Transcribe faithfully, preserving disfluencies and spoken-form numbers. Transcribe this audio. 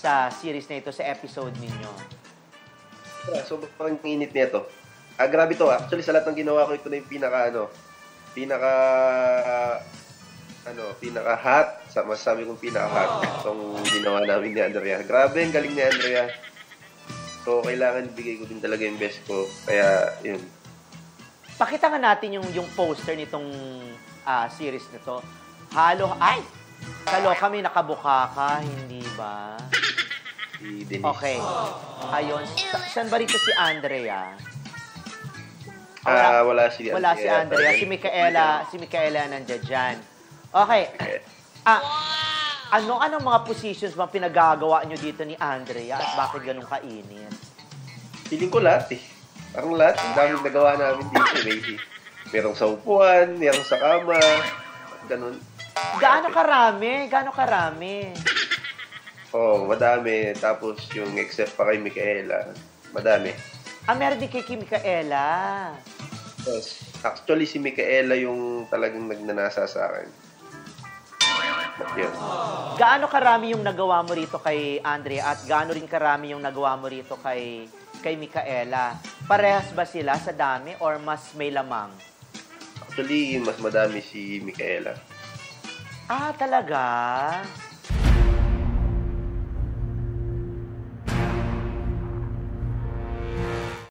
sa series na ito, sa episode ninyo? Yeah, so, parang init nito. Ah, grabe to ah. Actually, sa lahat ng ginawa ko, ito na yung pinaka, ano, pinaka, ano, pinaka hot. Sa masasabi kong pinaka hot. Itong ginawa namin ni Andrea. Grabe, ang galing ni Andrea. So, kailangan bigay ko din talaga yung best ko. Kaya, yun. Pakita nga natin yung, yung poster nitong uh, series nito. Halo, ay! Kalo kami nakabuka ka, hindi ba? Si Denise. Okay. Ayun. Sa- saan ba rito si Andrea? Ah, wala si Andrea. Wala si Andrea. Si Micaela, si Micaela nandiyan dyan. Okay. Ah, ano anong mga positions bang pinagagawa nyo dito ni Andrea at bakit ganun kainit? Feeling ko lahat eh. Parang lahat. Ang daming nagawa namin dito. Maybe. Merong sa upuan, merong sa kama. Ganun. Gaano karami? Gaano karami? Oo, oh, madami. Tapos yung except pa kay Micaela, madami. Ah, meron din kay Micaela. Yes. Actually, si Micaela yung talagang nagnanasa sa akin. Yun. Gaano karami yung nagawa mo rito kay Andrea at gaano rin karami yung nagawa mo rito kay kay Micaela? Parehas ba sila sa dami or mas may lamang? Actually, mas madami si Micaela. Ah, talaga?